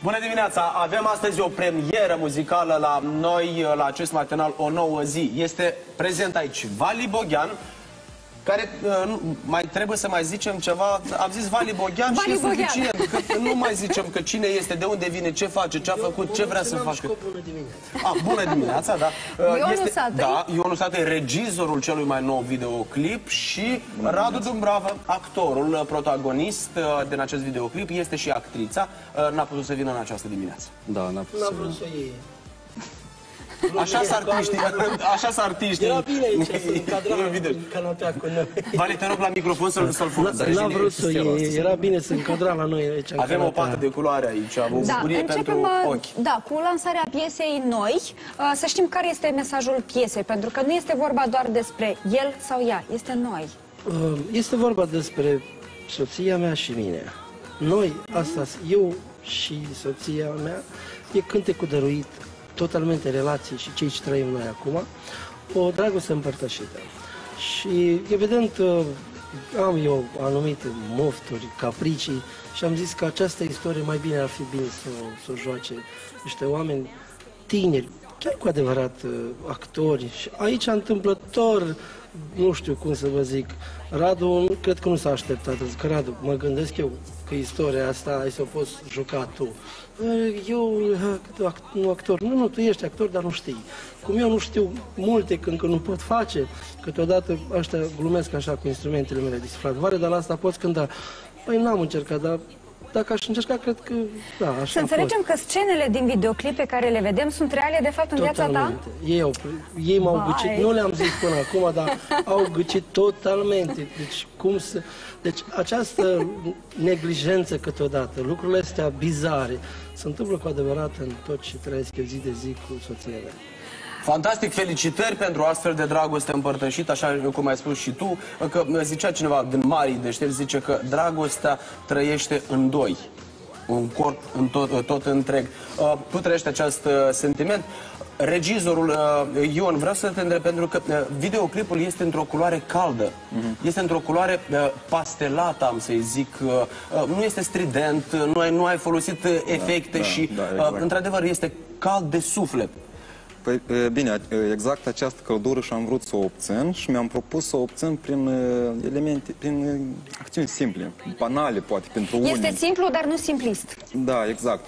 Bună dimineața! Avem astăzi o premieră muzicală la noi, la acest matinal, O Nouă Zi. Este prezent aici Vali Boghean, care mai trebuie să mai zicem ceva. Am zis Vali Boghean și e suficient. Că nu mai zicem că cine este, de unde vine, ce face, ce a făcut, ce vrea să facă. Bună dimineața! Bună dimineața, da. Ionu Satăi, regizorul celui mai nou videoclip, și Radu Dumbrava, actorul protagonist din acest videoclip, este și actrița. N-a putut să vină în această dimineață. Da, n-a putut să iei. Așa s-ar artiștii. Era bine aici să încadra în canapea cu noi. Vale, te rog la microfon să-l folosești. N-a vrut să iei, era bine să încadra la noi aici. Avem o pată de culoare aici, o bucurie pentru ochi. Da, cu lansarea piesei Noi, să știm care este mesajul piesei, pentru că nu este vorba doar despre el sau ea, este noi. Este vorba despre soția mea și mine. Noi, asta, eu și soția mea, e cântecul dăruit totalmente relații și cei ce trăim noi acum, o dragoste împărtășită. Și evident am eu anumite mofturi, capricii și am zis că această istorie mai bine ar fi bine să o joace niște oameni tineri, chiar cu adevărat actori. Și aici întâmplător, nu știu cum să vă zic, Radu, cred că nu s-a așteptat. Zic, Radu, mă gândesc eu că istoria asta ai să o poți juca tu. Eu, nu actor, nu, tu ești actor, dar nu știi. Cum eu nu știu multe, că încă nu pot face, câteodată ăștia glumesc așa cu instrumentele mele de suflat, dar la asta poți cânta. Păi n-am încercat, dar dacă aș încerca, cred că, da, așa. Să înțelegem că scenele din videoclip pe care le vedem sunt reale, de fapt, în viața ta? Ei m-au gâcit, nu le-am zis până acum, dar au gâcit totalmente. Deci, Deci, această neglijență câteodată, lucrurile astea bizare, se întâmplă cu adevărat în tot ce trăiesc eu zi de zi cu soția mea. Fantastic, felicitări pentru astfel de dragoste împărtășită, așa cum ai spus și tu, că zicea cineva din Marii Deștepți, zice că dragostea trăiește în doi, un corp în tot întreg. Tu trăiești acest sentiment. Regizorul Ion, vreau să te întreb, pentru că videoclipul este într-o culoare caldă, este într-o culoare pastelată, am să-i zic, nu este strident, nu ai folosit efecte și, într-adevăr, este cald de suflet. Păi, bine, exact această căldură și-am vrut să o obțin și mi-am propus să o obțin prin elemente, prin acțiuni simple, banale, poate, pentru unii. Este simplu, dar nu simplist. Da, exact.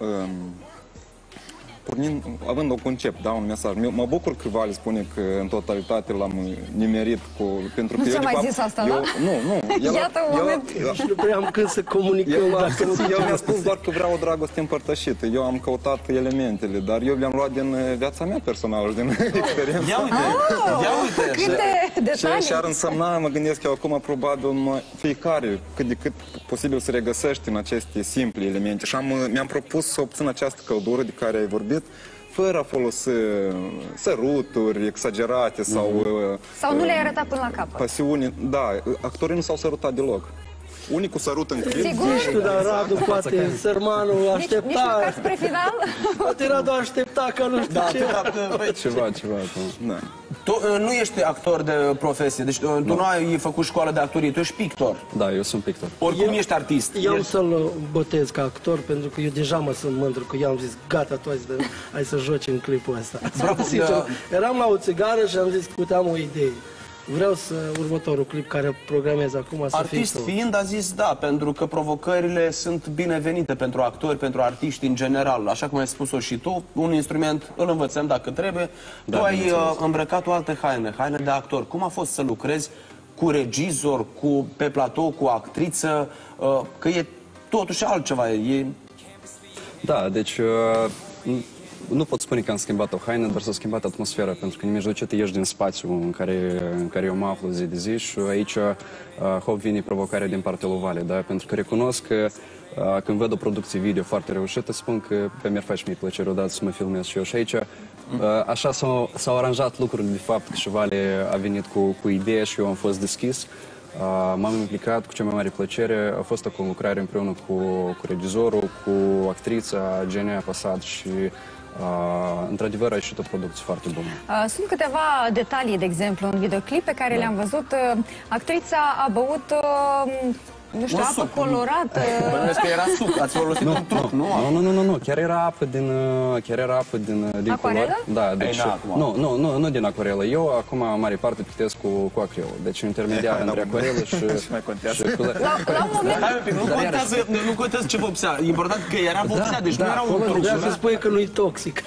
Având un concept, da, un mesaj. Mă bucur că Vali spune că în totalitate l-am nimerit cu... Pentru că nu eu, ți-a mai zis asta, da? Nu. Iată un moment. Și nu prea am când să comunicăm. El mi-a spus doar că vreau o dragoste împărtășită. Eu am căutat elementele, dar eu le-am luat din viața mea personală, din experiență. Ia uite! Câte detalii! Și ar însemna, mă gândesc eu acum, probabil, fiecare cât de cât posibil să regăsești în aceste simple elemente. Și mi-am propus să obțin această căldură de care ai vorbit, fără a folosi săruturi exagerate sau... Sau nu le-ai arătat până la capăt. Pasiuni, da, actorii nu s-au sărutat deloc. Unii cu sărut în clip. Sigur? Știu, dar Radu, poate, sărmanul aștepta... Nici măcar spre final? Poate Radu aștepta ca nu știu ce. Ceva. Da. Tu nu ești actor de profesie, deci tu nu ai făcut școală de actorie, tu ești pictor. Da, eu sunt pictor. Oricum ești artist. Eu am să-l botez ca actor, pentru că eu deja mă sunt mândru, că eu am zis, gata, tu hai să joci în clipul ăsta. Eram la o țigară și am zis, uite, am o idee. Vreau să următorul clip care programez acum să fie artist fiind, a zis da, pentru că provocările sunt binevenite pentru actori, pentru artiști în general. Așa cum ai spus-o și tu, un instrument îl învățăm dacă trebuie. Tu ai îmbrăcat o altă haine de actor. Cum a fost să lucrezi cu regizor, pe platou, cu actriță? Că e totuși altceva. Da, deci... Nu pot spune că am schimbat o haină, dar s-a schimbat atmosfera, pentru că nimijlociu te ieși din spațiul în care eu mă aflu zi de zi și aici hop vine provocarea din partea lui Vali, da? Pentru că recunosc că când văd o producție video foarte reușită, spun că pe mi-ar face mie plăcere odată să mă filmez și eu. Și aici așa s-au aranjat lucrurile, de fapt, că și Vali a venit cu ideea și eu am fost deschis. M-am implicat cu cea mai mare plăcere. A fost o conlucrare împreună cu regizorul, cu actrița Genia Pasad și într-adevăr a ieșit o producție foarte bună. Sunt câteva detalii, de exemplu, în videoclip pe care le-am văzut. Actrița a băut Nu știu, Un apă suc. colorată. Bănuiesc că era suc, ați folosit un truc, nu? Nu, chiar era apă din Acuarelă? culori. Da, deci, acum. nu din acuarelă. Eu acum, în mare parte, pitesc cu acrilă. Deci, intermediar între acvarelă și culori. La un moment... Hai un pic, nu contează ce vopsea. E important că era vopsea, deci nu era un truc. Trebuia să spui că nu-i toxic.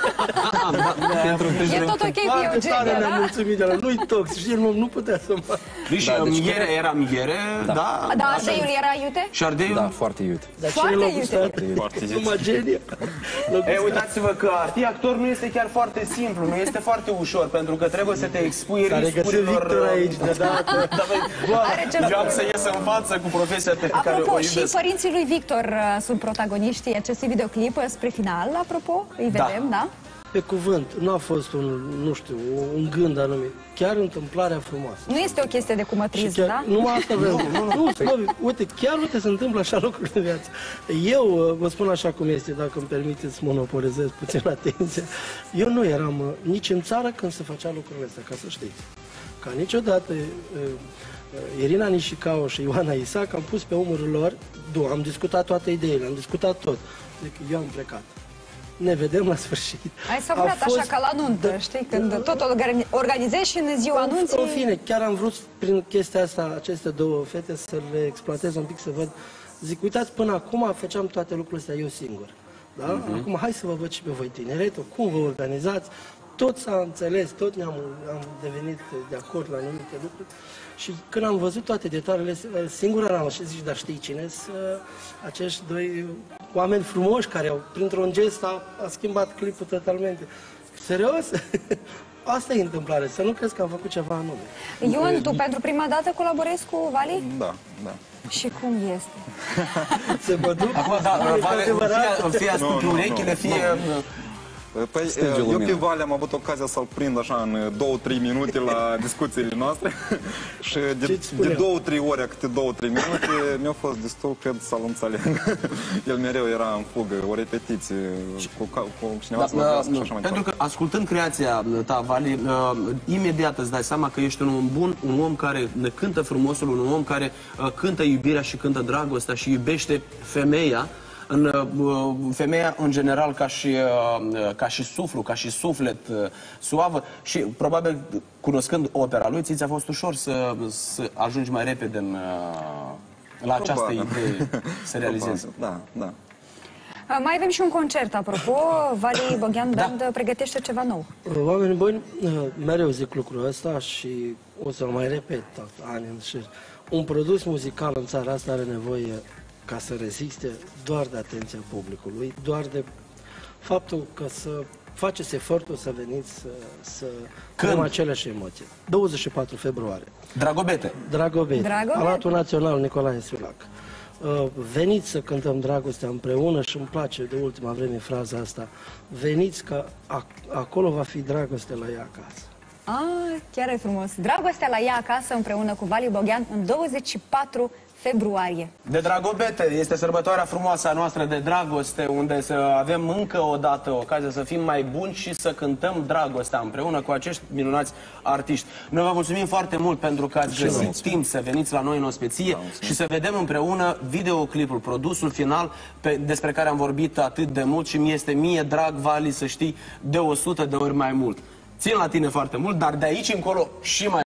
E tot ok cu Foarte tare Eugenia, ne-am da? mulțumit de la nu-i toxic. Și el nu putea să mă... Deci miere era miere, da? Da, ardeiul era iute? Și ardeiul? Da, foarte iute. Dar Foarte cine l-a iute. gustat? Numai genie. Uitați-vă că a fi actor nu este chiar foarte simplu, nu este foarte ușor, pentru că trebuie să te expui S-a regăsit riscurilor... Victor aici de dată. Are ce Eu am să ies în față cu profesia pe care o Apropo, și iubesc. părinții lui Victor sunt protagoniștii acestui videoclip spre final, apropo, îi vedem, da? Pe cuvânt, nu a fost un gând anumit. Chiar întâmplarea frumoasă. Nu este o chestie de Și cumătrism, chiar, da? numai asta vreau. Uite, chiar se întâmplă așa lucruri în viață. Eu vă spun așa cum este, dacă îmi permiteți să monopolizez puțin atenția. Eu nu eram nici în țară când se făcea lucrurile astea, ca să știți. Ca niciodată Irina Nișicao și Ioana Isac am pus pe umărul lor, am discutat toate ideile, am discutat tot. Deci eu am plecat. Ne vedem la sfârșit. Ai savurat așa ca la nuntă, știi? Când tot organizezi și în ziua anunții... În fine, chiar am vrut prin chestia asta, aceste două fete, să le exploatez un pic, să văd. Zic, uitați, până acum făceam toate lucrurile astea eu singur. Da? Acum hai să vă văd și pe voi tineretul, cum vă organizați. Tot s-a înțeles, tot am devenit de acord la anumite lucruri. Și când am văzut toate detaliile, singur am și zici, dar știi cine sunt acești doi oameni frumoși care au, printr-un gest, a schimbat clipul totalmente. Serios? Asta e întâmplare, să nu crezi că am făcut ceva anume. Ioan, tu pentru prima dată colaborezi cu Vali? Da. Și cum este? Se mă duc? Acum, fie ascultă urechile, fie... Păi, eu pe Vale am avut ocazia să-l prind așa în 2-3 minute la discuțiile noastre și de 2-3 ore, câte 2-3 minute, mi-a fost destul, cred, să-l înțeleg. El mereu era în fugă, o repetiție cu cineva să vorbească și așa mai departe. Pentru că, ascultând creația ta, Vali, imediat îți dai seama că ești un om bun, un om care ne cântă frumosul, un om care cântă iubirea și cântă dragostea și iubește femeia, femeia în general ca și suflu, ca și suflet suavă și probabil cunoscând opera lui, ți-a fost ușor să ajungi mai repede la această idee să realizezi. Da. Mai avem și un concert, apropo. Vali Boghean Band pregătește ceva nou. Oamenii buni, mereu zic lucrul ăsta și o să-l mai repet ani în șir. Un produs muzical în țara asta are nevoie, ca să reziste, doar de atenția publicului, doar de faptul că să faceți efortul să veniți să creăm aceleași emoții. 24 februarie. Dragobete. Dragobete. Palatul Național Nicolae Sulac. Veniți să cântăm dragostea împreună și îmi place de ultima vreme fraza asta. Veniți că acolo va fi dragoste la ea acasă. Chiar e frumos. Dragostea la ea acasă împreună cu Vali Boghean în 24 februarie. De Dragobete este sărbătoarea frumoasă a noastră de dragoste, unde să avem încă o dată ocazia să fim mai buni și să cântăm dragostea împreună cu acești minunați artiști. Noi vă mulțumim foarte mult pentru că ați găsit timp să veniți la noi în ospeție și să vedem împreună videoclipul, produsul final despre care am vorbit atât de mult și mi-este mie drag, Vali, să știi, de 100 de ori mai mult. Țin la tine foarte mult, dar de aici încolo și mai